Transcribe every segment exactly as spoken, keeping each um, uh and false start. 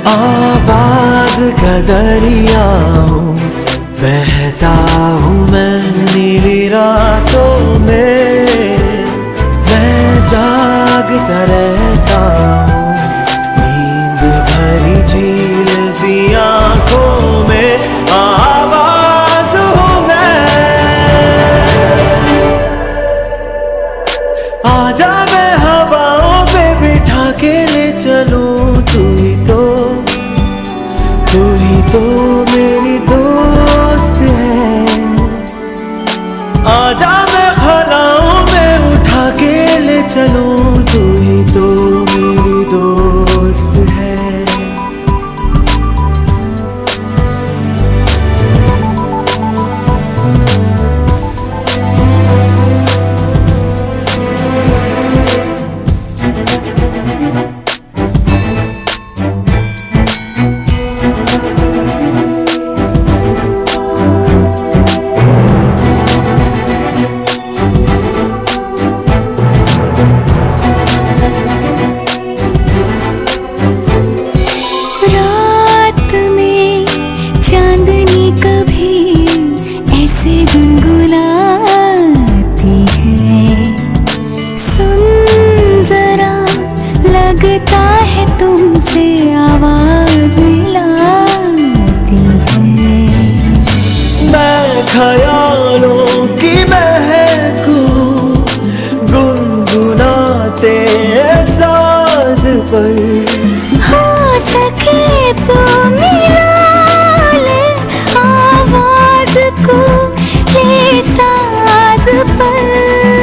आवाज का दरिया हूँ, बहता हूँ मैं नीली रातों में। मैं जागता रहता हूँ नींद भरी झील सी आँखों में। आवाज हूँ मैं, आजा मैं हवाओं पे बिठा के ले चलूं। तू ही तो तू ही तो मेरी दोस्त है। आजा मैं ख्यालों में उठा के ले चलूं। तू ही तो मेरी दोस्त है। लगता है तुमसे आवाज मिलाती है। मैं ख्यालों की महकूं गुनगुनाते एहसास पर। हो सके तो मिला ले आवाज को ले साज पर।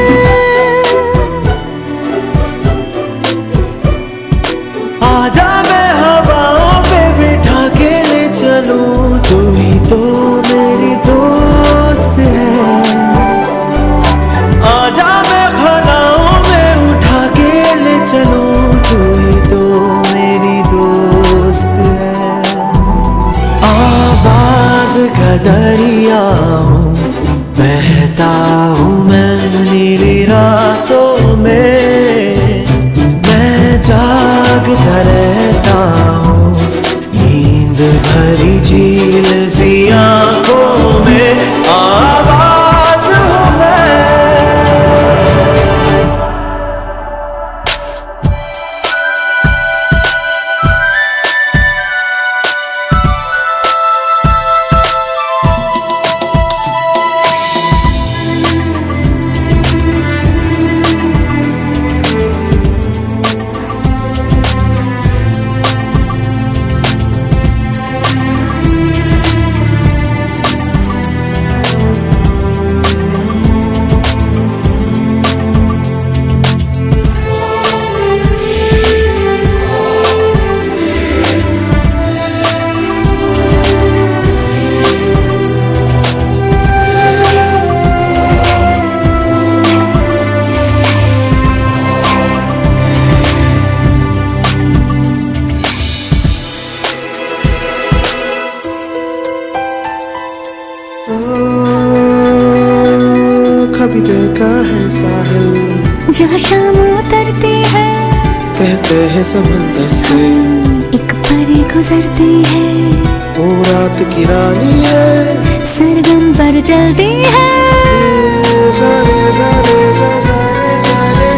आजा मैं हवाओं पे बिठा के ले चलूं। तू ही तो मेरी दोस्त है। आजा मैं ख्यालों में उठा के ले चलूं। तू ही तो मेरी दोस्त है। आवाज का दरिया हूँ, बहता हूँ मैं नीली रातों में। मैं जागता रहता हूँ नींद भरी झील सी आँखों में। आवाज हूँ मैं। कभी देखा है साहिल जहाँ शाम उतरती है, कहते हैं समंदर से एक परी गुजरती है। वो रात की रानी है, सरगम पर जलती है। सारे सारे सारे सारे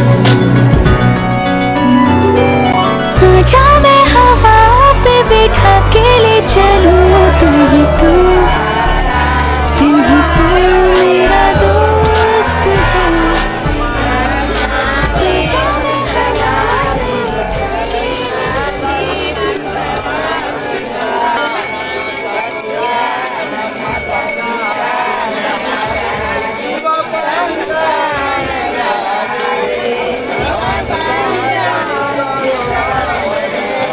आजा मैं हवा पे बिठा के ले चलूं। तू ही तो तू ही तो मेरा दोस्त है। आजा मैं हवा पे बिठा के ले चलूं।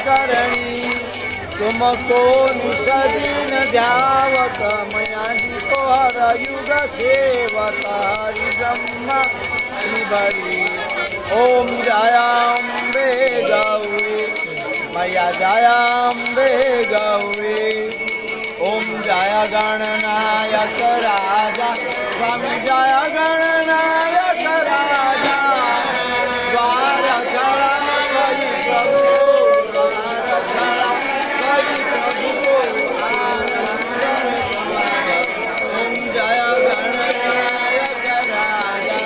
करणी तुमको निषदीन ध्यावत मया दीपो हर युग सेवत हरि ब्रह्मा श्रीबरी ओम जयाम्बे गौरी मया जयाम्बे गौरी ओम जय गणनायक राजा स्वामी जय गणनायक राजा द्वार खड़ा करी प्रभु द्वार खड़ा करी प्रभु ओम जय गणनायक राजा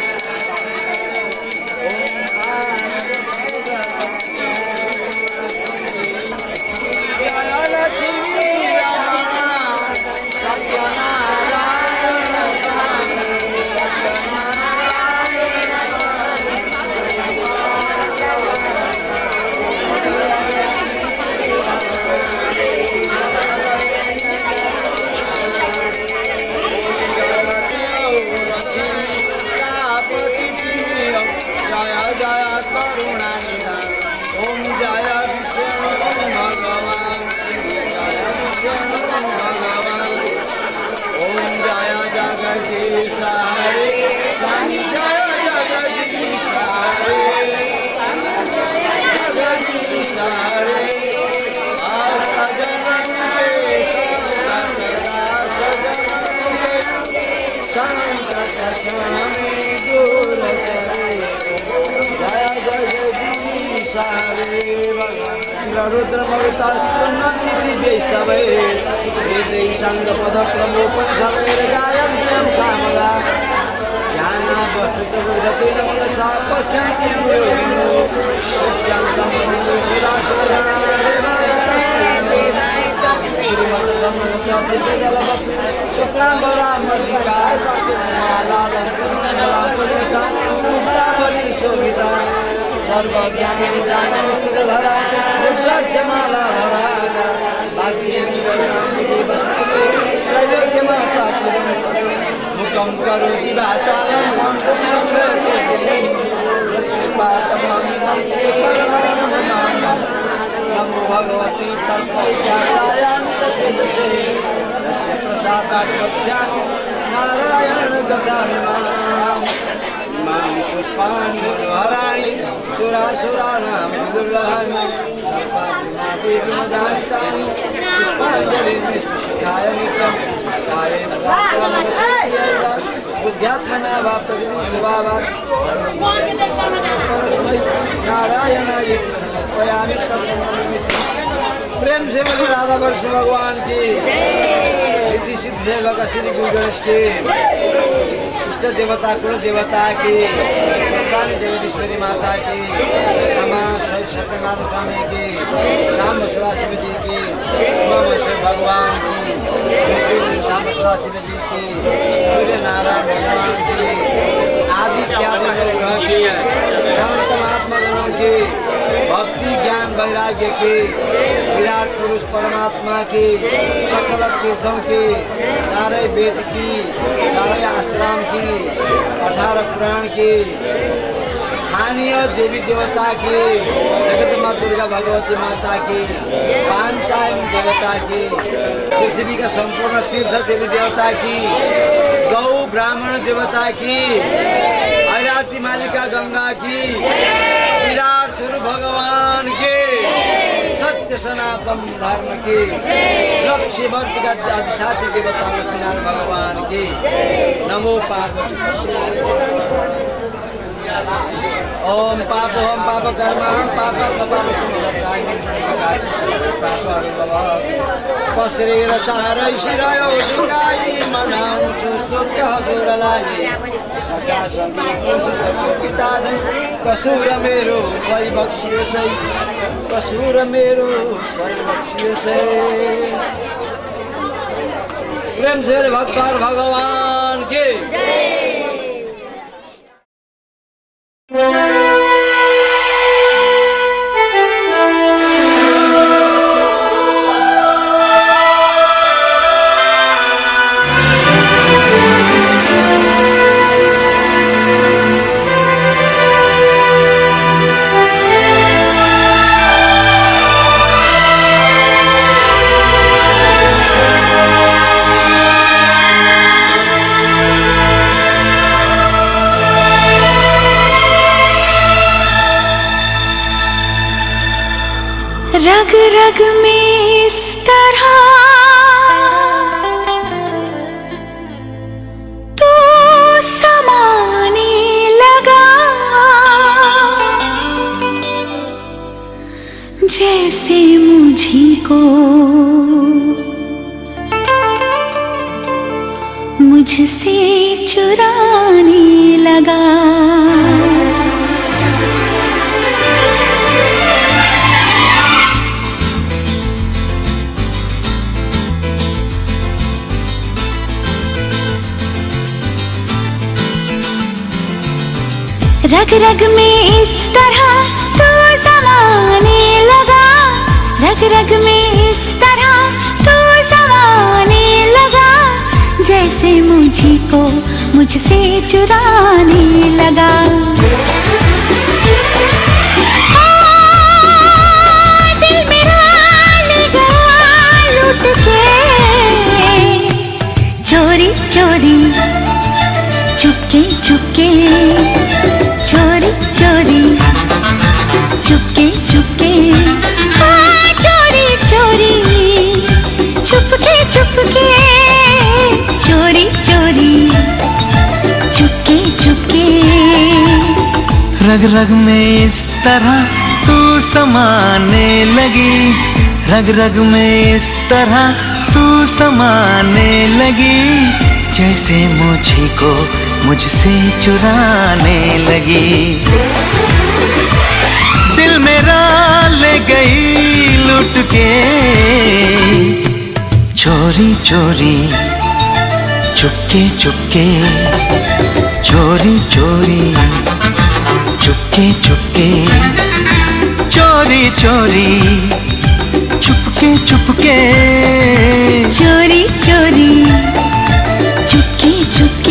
रुद्र मरुतास्त्रन्नतिदेशवे वेदै संगपदप्रमोपन सवेर गायन्त्यं श्यामला ज्ञानावसुतवृधतेन मनसा पश्यन्ति योगिनो पश्यन्तं श्रीमद् शुक्लाम्बरामल्लिकाय शोभिता सर्वज्ञानधरा रुद्राक्षमाला धरा माता मुखम करोति वाचालं नमो भगवते तस्मै व्यासाय तस्मै तस्य प्रसादात् वक्ष्यामि नारायण गदामिमाम् इमानि पुष्पाणि मनोहराणि सुरासुराणां विदुर्लहानि सर्वात्माभिर्मदान्तानि पुष्पाञ्जलिर्निष्ठाय नित्यं कायेन बुद्ध्यात्मना वा प्रकृतिस्वभावात् नारायणाय समर्पयामि प्रेम से बोले राधा वर्ष भगवान की सिद्धि सिद्ध सेवक श्री गुरु गणेश की इष्ट देवता कुल देवता की जगदीश्वरी माता की रमा सत्यनाथ स्वामी की श्याम सदाशिव जी की उमाश्वर भगवान की श्याम सदाशिव जी की सूर्य नारायण भगवान की आदित्यादि ग्रह की शांत महात्मा गणों की भक्ति ज्ञान वैराग्य की विराट पुरुष परमात्मा की सकल तीर्थों की सारे वेद की सारे आश्रम की अठारह पुराण की स्थानीय देवी देवता की जगत माँ दुर्गा भगवती माता की पांचायन देवता की पृथ्वी का संपूर्ण तीर्थ देवी देवता की गौ ब्राह्मण देवता की अराती मालिका गंगा की विराट स्वरूप भगवान के सत्य सनातन धर्म की लक्ष्य वर्ग का अधिष्ठात्री देवता लक्ष्मीनारायण भगवान की नमो पार्वती। ओम पाप ओम पाप कर्म पाप कपाल कसरेर चारै शिरयो ढुङ्गाई मनाउँछु सोध्य गोरलाई कसुर मेरो सही बक्सियो सही कसुर मेरो सही बक्सियो सही। प्रेम से भक्त भगवान के रग रग में इस तरह तू समाने लगा, जैसे मुझी को मुझसे चुराने लगा। रग रग में इस तरह तू समाने लगा, रग रग में इस तरह तू समाने लगा, जैसे मुझी को मुझसे चुराने लगा। दिल मेरा ले गया लूट के, चोरी चोरी चुपके चुपके, चोरी चोरी चुपके चुपके, हाँ चोरी चोरी चुपके चुपके, चोरी चोरी चुपके चुपके। रग रग में इस तरह तू समाने लगी, रग रग में इस तरह तू समाने लगी, जैसे मुझी को मुझसे चुराने लगी। दिल मेरा ले गई लुट के, चोरी चोरी चुपके चुपके, चोरी चोरी चुपके चुपके, चोरी चोरी चुपके चुपके, चोरी चोरी चुपके चुपके।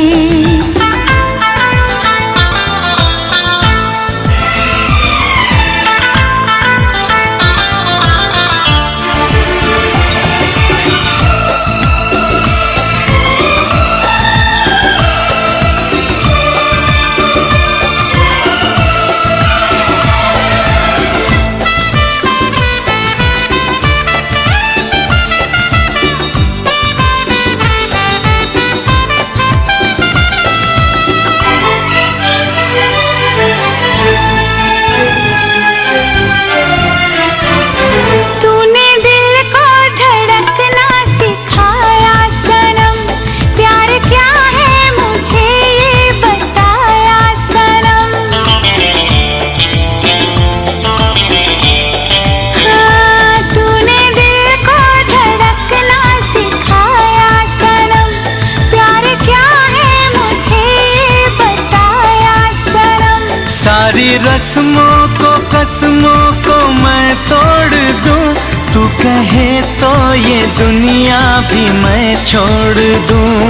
सारी रस्मों को कसमों को मैं तोड़ दूं, तू कहे तो ये दुनिया भी मैं छोड़ दूं।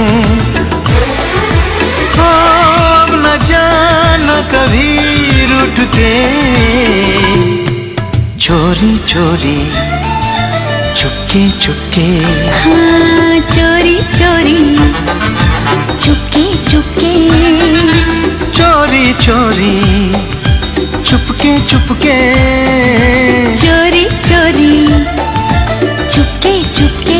हो अब न जाना कभी रूठ के, चोरी चोरी चुपके चुपके, हाँ चोरी चोरी चुपके चुपके, चोरी चोरी चुपके चुपके, चोरी चोरी चुपके चुपके।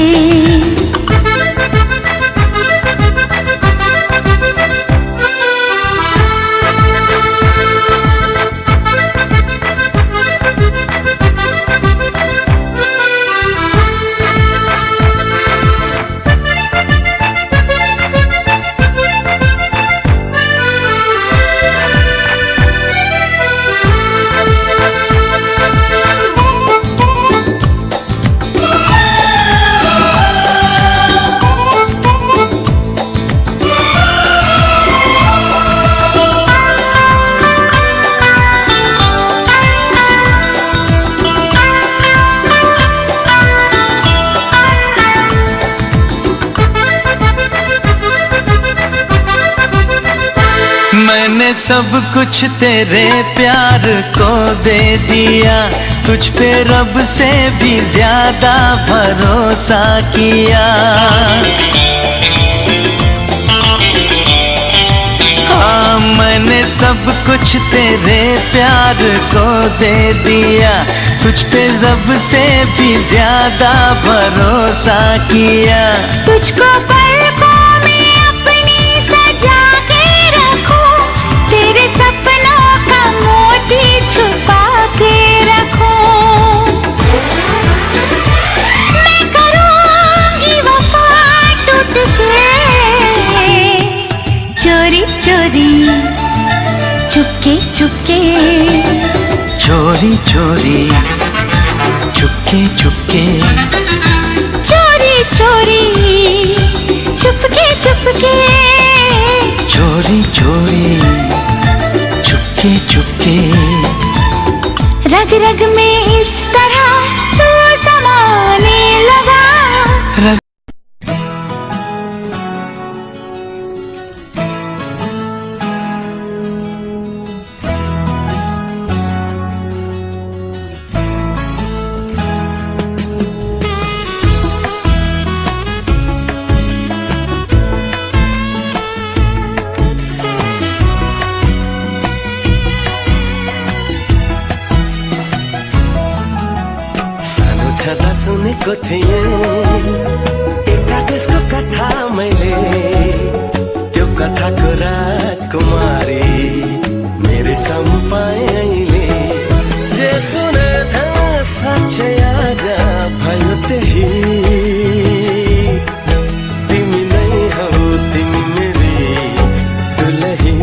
मैंने सब कुछ तेरे प्यार को दे दिया, तुझ पे रब से भी ज्यादा भरोसा किया। हाँ मैंने सब कुछ तेरे प्यार को दे दिया, तुझ पे रब से भी ज्यादा भरोसा किया। तुझको पलकों में अपनी सजा के रखूं, तेरे सपनों का मोती छुपा के रखूं। मैं करूंगी वफा टूट के, चोरी चोरी चुपके चुपके, चोरी चोरी चुपके चुपके, चोरी चोरी चुपके चुपके, चोरी चोरी चुपके चुपके। रग रग में इस तरह तू समाने लगा। रग सुनेको थिएँ एउटा देशको कथा मैले, त्यो कथाको राजकुमारी मेरो सामु पाएँ अहिले। जे सुने था साँच्चै आज भयो त्यही, तिमी नै हौ तिमी मेरी दुलही,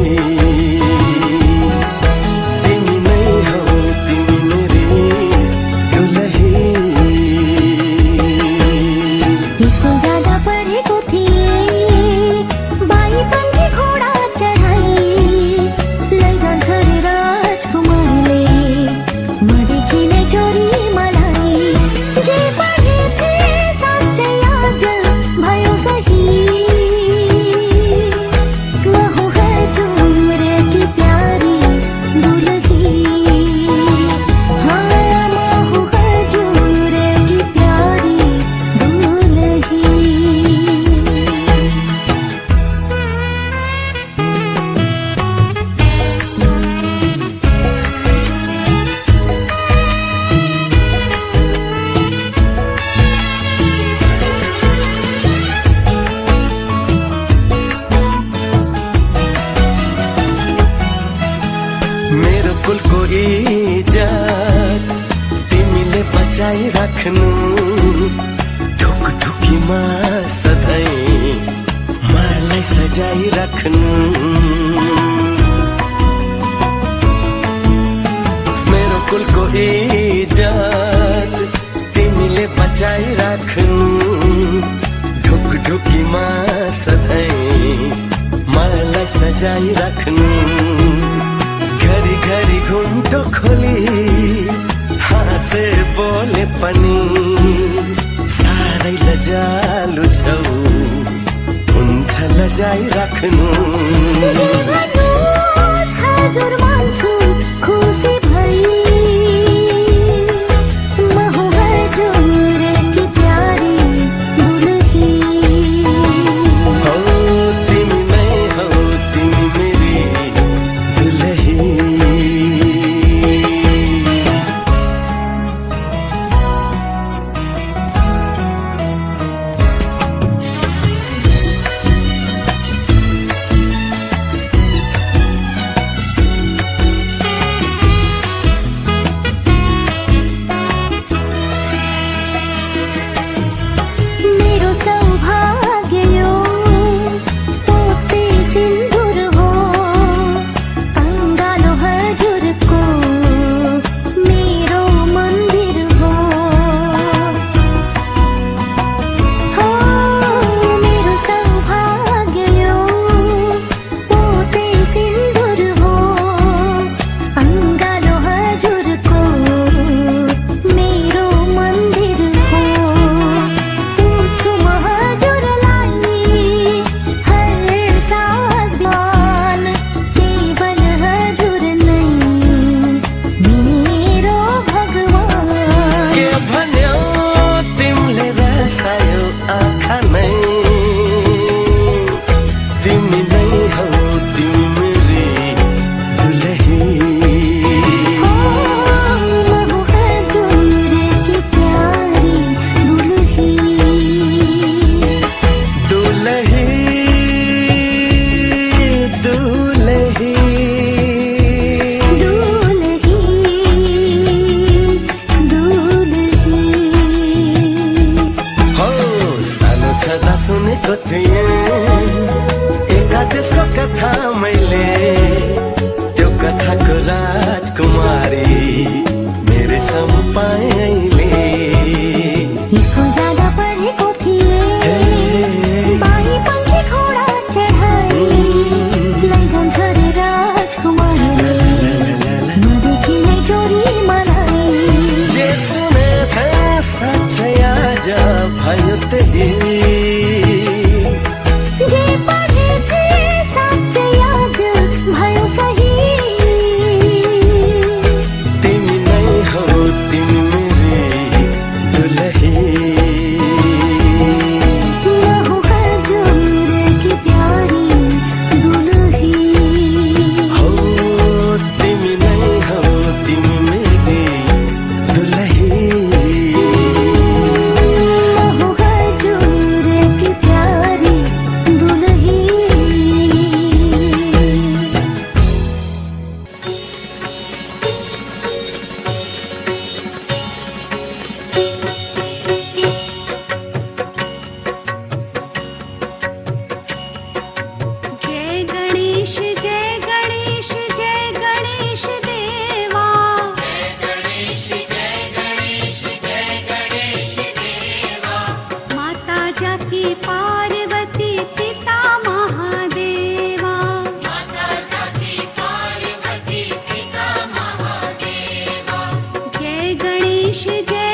तिमी नै हौ तिमी मेरी दुलही। इसको ज्यादा पढ़ेको थिएँ, बाइपन की घोडा चढाई, लैजान्छ रे राजकुमारले, मदेखिने चोरी मलाई। के पढे थिएँ साँच्चै आज भयो सही, म हूँ हजुर की प्यारी दुलही, हाँ म हूँ हजुर की प्यारी दुलही। मेरो कुलको इज्जत तिमीले बचाइ राख्नु, ढुक ढुकीमा सधैँ मलाई सजाइ राख्नु। मेरो कुलको इज्जत तिमीले बचाइ राख्नु, ढुक ढुकीमा सधैँ मलाई सजाइ राख्नु। घरी घरी घुम्टो खोली हाँसे बोले पनि साह्रै लजालु छौ, हुन्छ लजाइ राख्नु। हजुर मान्छु खुसी भई, म हूँ हजुर की प्यारी दुलही, हौ तिमी नै हौ तिमी मेरी दुलही। मैले इसको ज्यादा पढेको थिए बारी पंखी घोडा चढाए लैजान्छ रे राजकुमारले नदेखि नै चोरी मलाई जे सुने था साँच्चै आज भयो त्यही जे पढे थिए साँच्चै याद भयो सही तिमी नै हौ तिमी मेरी दुलही मैं हूँ हजूर की प्यारी दुल्ही हो तिमी नै हौ तिमी मेरी दुलही मैं हूँ हजूर की प्यारी दुल्ही जय गणेश जय गणेश जय गणेश देवा जय गणेश जय गणेश जय गणेश देवा माता जाकी पार्वती पिता महादेवा माता जाकी पार्वती पिता महादेवा जय गणेश जय